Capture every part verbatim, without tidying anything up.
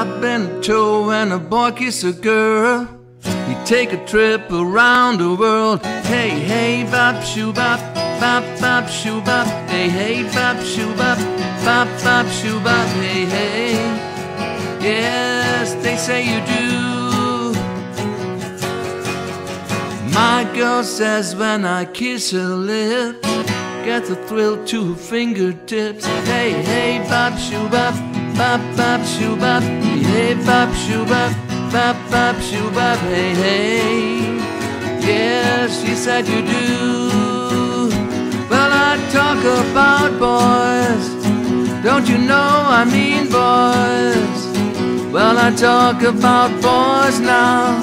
bob and a toe and a boy kiss a girl. You take a trip around the world. Hey, hey, bop, shoo, bop, bop, bop, shoo, bop. Hey, hey, bop, shoo, bop, bop, bop, shoo, bop. Hey, hey, yes, they say you do. My girl says when I kiss her lips, get the thrill to her fingertips. Hey, hey, bop, shoo, bop, bop, bop, shoo, bop. Hey, hey, bop, shoo, bop, bop, bop, shoo, bop. Hey, hey, yes, she said you do. Well, I talk about boys, don't you know I mean boys. Well, I talk about boys now,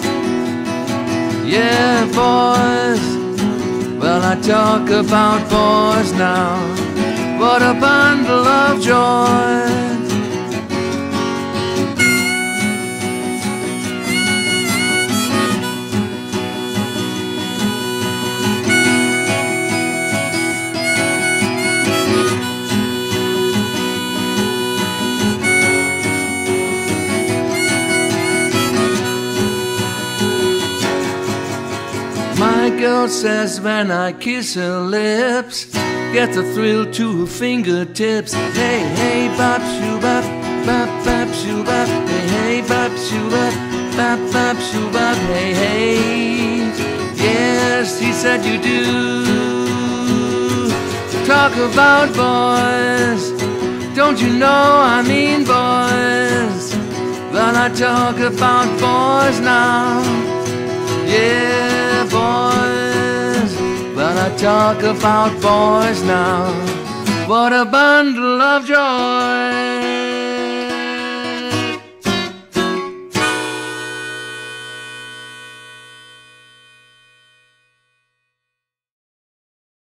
yeah, boys. Well, I talk about boys now. What a bundle of joy. My girl says when I kiss her lips, get the thrill to her fingertips. Hey, hey, bop, shoo, bop, bop, bop, shoo, bop. Hey, hey, bop, shoo, bop, bop, bop, shoo, bop. Hey, hey, yes, he said you do. Talk about boys, don't you know I mean boys. Well, I talk about boys now, yeah, boys. Well, I talk about boys now. What a bundle of joy.